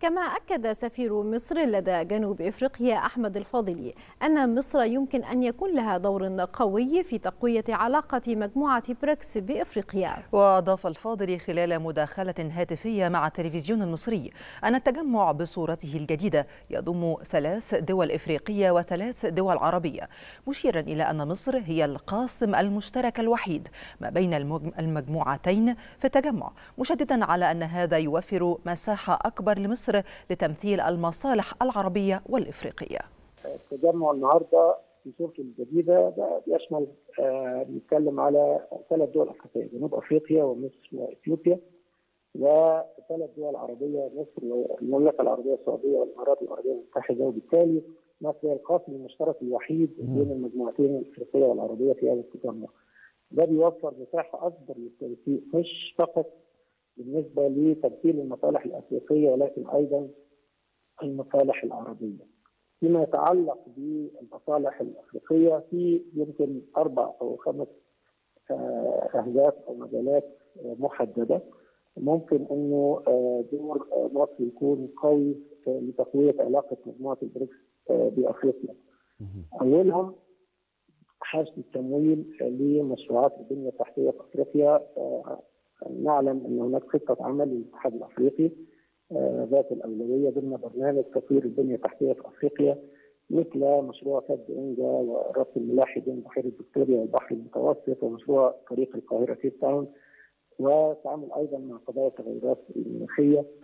كما أكد سفير مصر لدى جنوب إفريقيا أحمد الفاضلي أن مصر يمكن أن يكون لها دور قوي في تقوية علاقة مجموعة بريكس بإفريقيا. وأضاف الفاضلي خلال مداخلة هاتفية مع التلفزيون المصري أن التجمع بصورته الجديدة يضم 3 دول إفريقية و3 دول عربية، مشيرا إلى أن مصر هي القاسم المشترك الوحيد ما بين المجموعتين في التجمع، مشددا على أن هذا يوفر مساحة أكبر لمصر لتمثيل المصالح العربية والإفريقية. التجمع النهارده في صورته الجديده ده بيشمل بنتكلم على 3 دول افريقيه، جنوب افريقيا ومصر واثيوبيا، و3 دول عربيه، مصر والمملكه العربيه السعوديه والامارات العربيه المتحده، وبالتالي مصر هي القاسم المشترك الوحيد بين المجموعتين الافريقيه والعربيه في هذا التجمع. ده بيوفر مساحه اكبر للتنسيق، مش فقط بالنسبه لتمثيل المصالح الافريقيه ولكن ايضا المصالح العربيه. فيما يتعلق بالمصالح الافريقيه في يمكن 4 أو 5 اهداف او مجالات محدده ممكن انه دور مصر يكون قوي لتقويه علاقه مجموعه البريكس بافريقيا. اولهم حشد التمويل لمشروعات البنيه التحتيه في افريقيا. نعلم ان هناك خطه عمل للاتحاد الافريقي ذات الاولويه ضمن برنامج تطوير البنيه التحتيه في افريقيا، مثل مشروع سد انجا وربط الملاحي بين بحيره فيكتوريا والبحر المتوسط، ومشروع طريق القاهره كيب تاون، والتعامل ايضا مع قضايا التغيرات المناخيه.